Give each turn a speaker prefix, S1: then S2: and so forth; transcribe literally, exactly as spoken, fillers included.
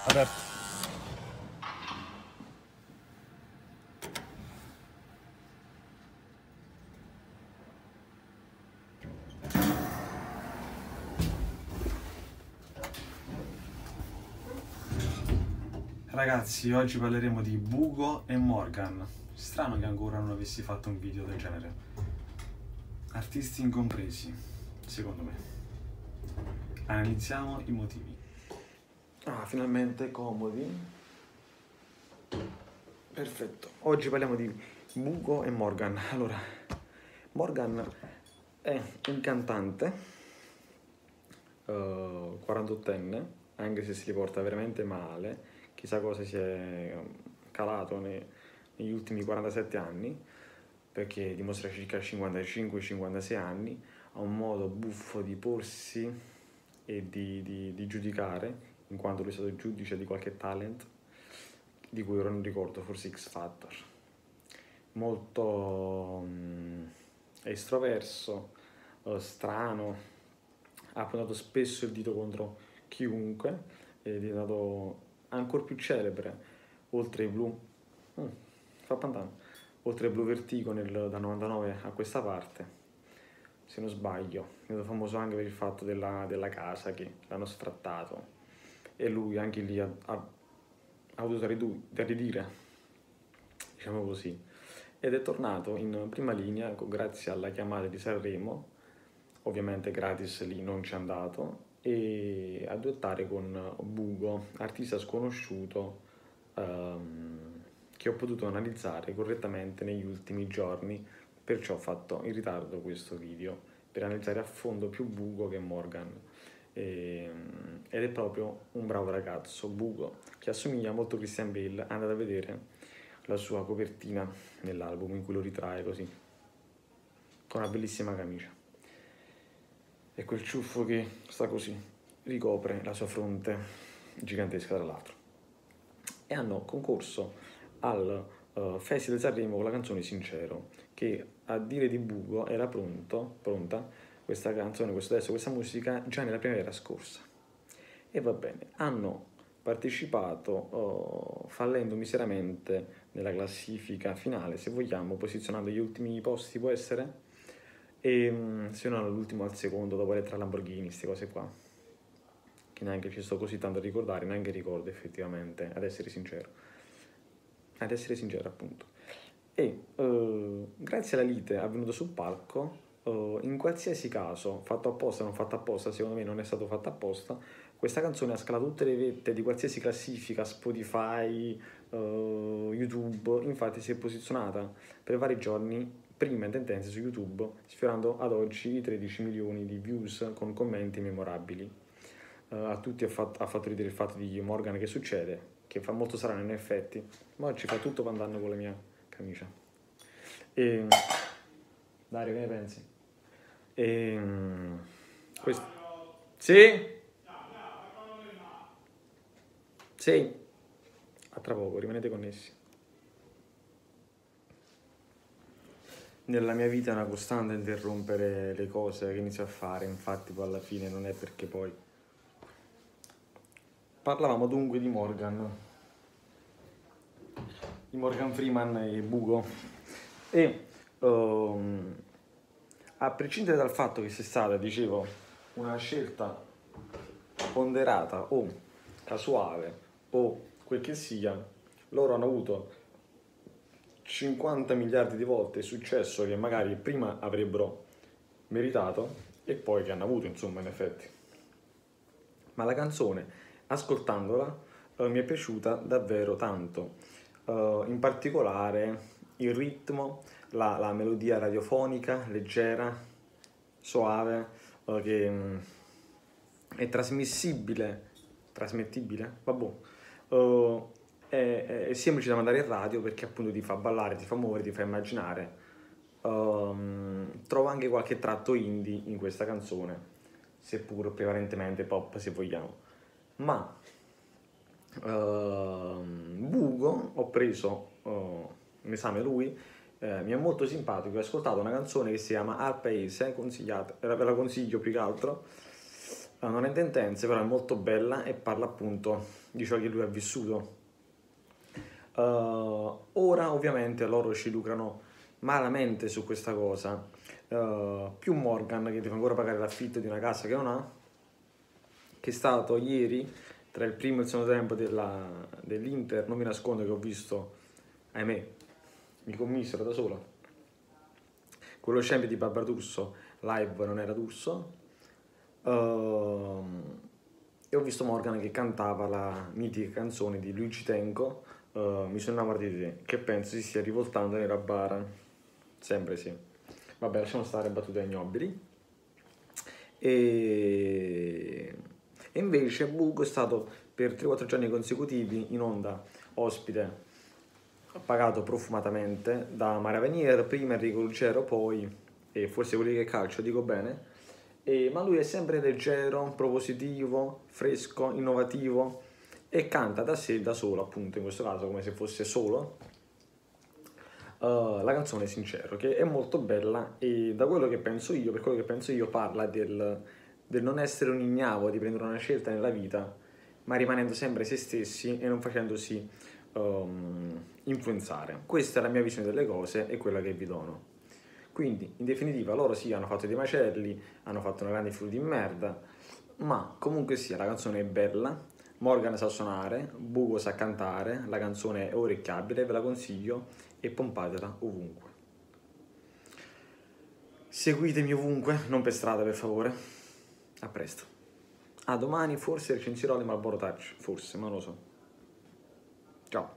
S1: Vabbè. Ragazzi, oggi parleremo di Bugo e Morgan. Strano che ancora non avessi fatto un video del genere. Artisti incompresi, secondo me. Analizziamo i motivi. Ah, finalmente comodi. Perfetto. Oggi parliamo di Bugo e Morgan. Allora, Morgan è un cantante uh, quarantottenne, anche se si riporta veramente male. Chissà cosa si è calato nei, negli ultimi quarantasette anni, perché dimostra circa cinquantacinque cinquantasei anni, ha un modo buffo di porsi e di, di, di giudicare, in quanto lui è stato giudice di qualche talent, di cui ora non ricordo, forse X Factor. Molto um, estroverso, uh, strano, ha puntato spesso il dito contro chiunque, è diventato ancora più celebre, oltre ai Blu, mm, fa pantano, oltre ai Blu Vertigo nel, dal novantanove a questa parte, se non sbaglio, è diventato famoso anche per il fatto della, della casa che l'hanno sfrattato e lui anche lì ha, ha, ha avuto da ridire, diciamo così, ed è tornato in prima linea grazie alla chiamata di Sanremo, ovviamente gratis lì non c'è andato, e a duettare con Bugo, artista sconosciuto um, che ho potuto analizzare correttamente negli ultimi giorni, perciò ho fatto in ritardo questo video per analizzare a fondo più Bugo che Morgan. E, ed è proprio un bravo ragazzo, Bugo, che assomiglia molto a Christian Bale. Andate a vedere la sua copertina nell'album in cui lo ritrae così, con una bellissima camicia e quel ciuffo che sta così, ricopre la sua fronte gigantesca tra l'altro. E hanno concorso al uh, Festival di Sanremo con la canzone Sincero, che a dire di Bugo era pronto, pronta questa canzone, questo testo, questa musica già nella primavera scorsa. E va bene, hanno partecipato uh, fallendo miseramente nella classifica finale, se vogliamo, posizionando gli ultimi posti, può essere? E se non all'ultimo al secondo, dopo le tre Lamborghini, queste cose qua, che neanche ci sto così tanto a ricordare, neanche ricordo effettivamente, ad essere sincero, ad essere sincero appunto. E uh, grazie alla lite avvenuta sul palco, uh, in qualsiasi caso, fatto apposta o non fatto apposta, secondo me non è stato fatto apposta, questa canzone ha scalato tutte le vette di qualsiasi classifica, Spotify, uh, YouTube, infatti si è posizionata per vari giorni prima in tendenza su YouTube, sfiorando ad oggi i tredici milioni di views con commenti memorabili. Uh, a tutti ha fatto, ha fatto ridere il fatto di Morgan che succede, che fa molto strano in effetti, ma oggi fa tutto pandando con la mia camicia. E... Dario, che ne pensi? E... Questo... Sì? Sì? A tra poco, rimanete connessi. Nella mia vita è una costante interrompere le cose che inizio a fare, infatti poi alla fine non è perché poi... Parlavamo dunque di Morgan, di Morgan Freeman e Bugo, e um, a prescindere dal fatto che sia stata, dicevo, una scelta ponderata o casuale o quel che sia, loro hanno avuto cinquanta miliardi di volte il successo che magari prima avrebbero meritato e poi che hanno avuto, insomma, in effetti. Ma la canzone, ascoltandola, uh, mi è piaciuta davvero tanto, uh, in particolare il ritmo, la, la melodia radiofonica, leggera, soave, uh, che um, è trasmissibile, trasmettibile, vabbè, uh, è, è semplice da mandare in radio perché appunto ti fa ballare, ti fa muovere, ti fa immaginare. Um, trovo anche qualche tratto indie in questa canzone, seppur prevalentemente pop se vogliamo, ma uh, Bugo, ho preso uh, in esame lui, eh, mi è molto simpatico, ho ascoltato una canzone che si chiama Al Paese, consigliata, ve la consiglio più che altro, Uh, non è intense, però è molto bella e parla appunto di ciò che lui ha vissuto. Uh, ora ovviamente loro ci lucrano malamente su questa cosa. Uh, più Morgan che deve ancora pagare l'affitto di una casa che non ha, che è stato ieri tra il primo e il secondo tempo della, dell'Inter. Non mi nascondo che ho visto, ahimè, mi commisero da solo quello scempio di Barbara D'Urso, live non era D'Urso. Uh, e ho visto Morgan che cantava la mitica canzone di Luigi Tenco, uh, Mi sono innamorato di te, che penso si stia rivoltando nella bara. Sempre sì. Vabbè, lasciamo stare battute ignobili. E... e invece Bugo è stato per tre quattro giorni consecutivi in onda ospite, pagato profumatamente da Mara Venier, prima Enrico Lucero, poi, e forse quelli che calcio, dico bene, e, ma lui è sempre leggero, propositivo, fresco, innovativo e canta da sé, da solo appunto, in questo caso come se fosse solo, uh, la canzone Sincero, che è molto bella e da quello che penso io, per quello che penso io, parla del, del non essere un ignavo, di prendere una scelta nella vita, ma rimanendo sempre se stessi e non facendosi um, influenzare. Questa è la mia visione delle cose e quella che vi dono. Quindi, in definitiva, loro sì, hanno fatto dei macelli, hanno fatto una grande figura di merda, ma comunque sia, la canzone è bella, Morgan sa suonare, Bugo sa cantare, la canzone è orecchiabile, ve la consiglio e pompatela ovunque. Seguitemi ovunque, non per strada per favore. A presto. A domani forse recensirò le Marlboro Touch, forse, ma non lo so. Ciao.